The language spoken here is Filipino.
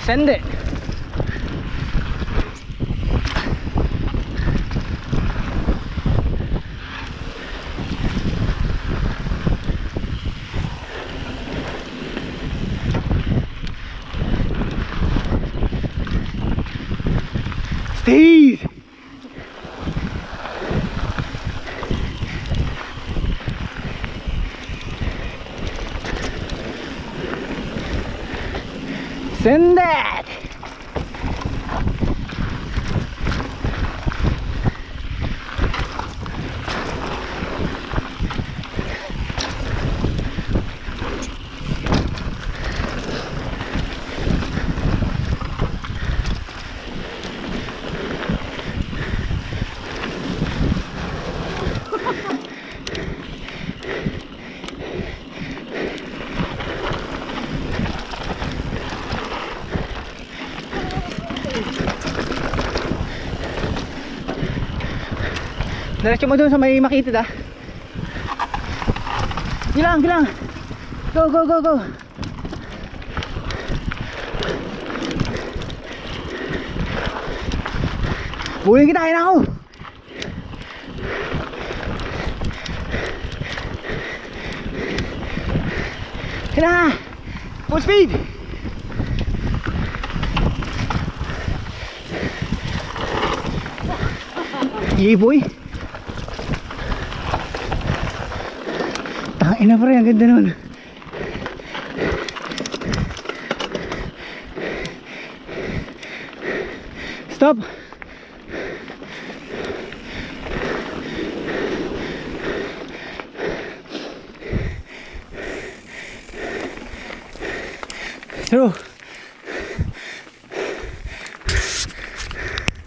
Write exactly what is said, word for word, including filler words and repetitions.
Send it. Steve. Send that. Diretso mo dun sa may makitid ah. Gilang, gilang. Go, go, go, go. Buhin kita, kaya na ako. Kaya na. Full speed. Yee boy. Tangin na pre, ang ganda nun. Stop. Through.